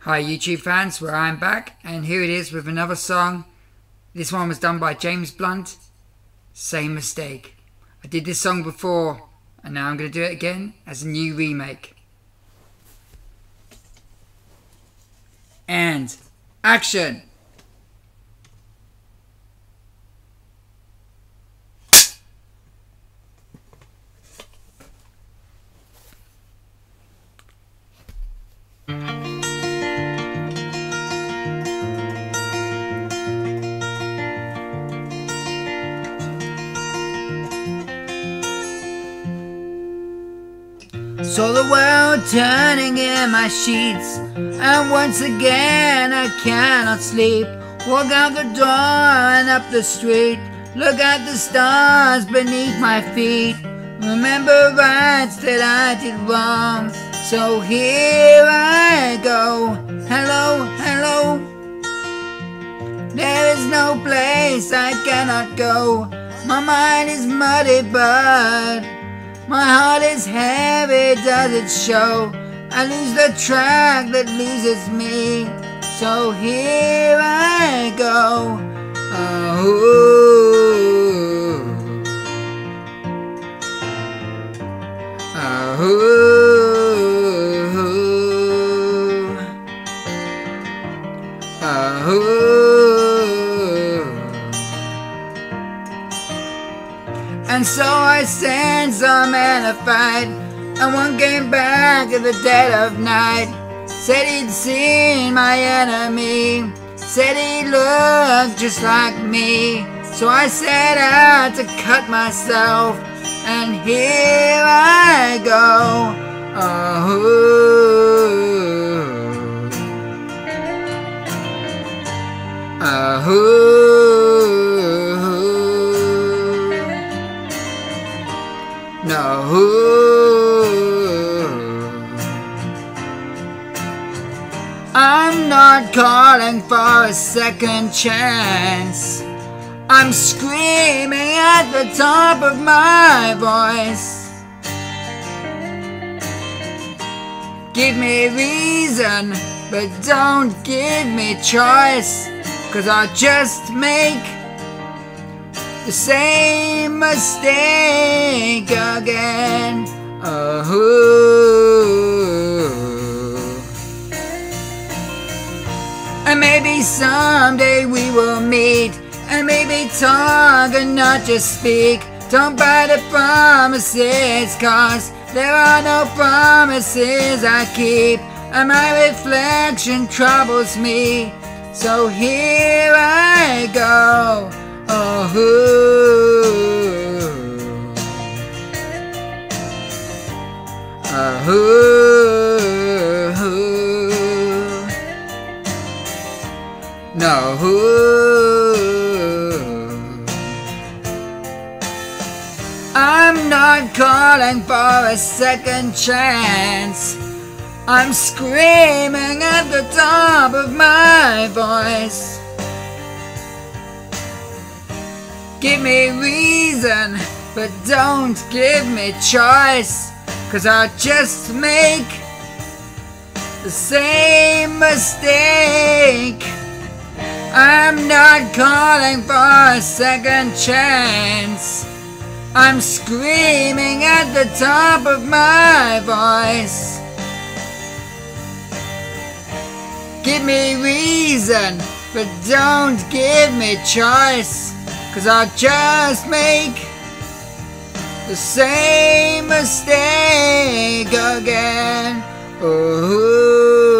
Hi YouTube fans, where I'm back, and here it is with another song. This one was done by James Blunt. Same mistake. I did this song before, and now I'm going to do it again as a new remake. And action! Saw the world turning in my sheets, and once again I cannot sleep. Walk out the door and up the street, look at the stars beneath my feet. Remember rights that I did wrong, so here I go. Hello, hello. There is no place I cannot go. My mind is muddy but my heart is heavy, does it show? I lose the track that loses me, so here I go. Oh, oh, oh. And so I sent some men a fight, and one came back at the dead of night. Said he'd seen my enemy, said he looked just like me. So I set out to cut myself, and here I go. Oh, oh. No, I'm not calling for a second chance. I'm screaming at the top of my voice. Give me reason, but don't give me choice, 'cause I'll just make the same mistake again. Oh, and maybe someday we will meet, and maybe talk and not just speak. Don't buy the promises, 'cause there are no promises I keep, and my reflection troubles me, so here I go. Oh, oh, no. I'm not calling for a second chance. I'm screaming at the top of my voice. Give me reason, but don't give me choice, 'cause I'll just make the same mistake. I'm not calling for a second chance. I'm screaming at the top of my voice. Give me reason, but don't give me choice, 'cause I'll just make the same mistake again. Oh,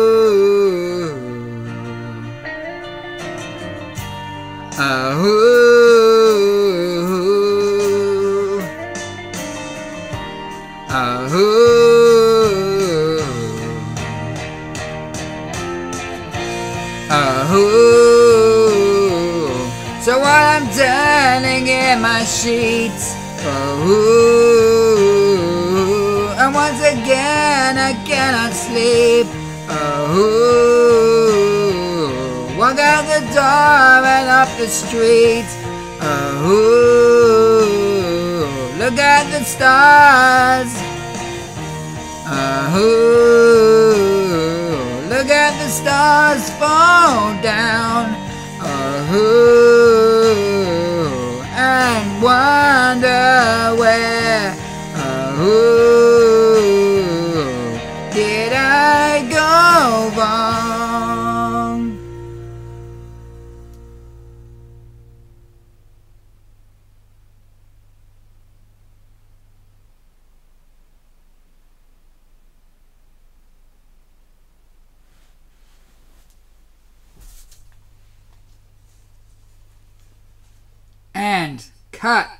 oh, oh, oh. So while I'm turning in my sheets, oh, and once again I cannot sleep. Oh, walk out the door and up the street. Oh, look at the stars. Oh, look at let the stars fall down. And wonder where did I go wrong? And cut.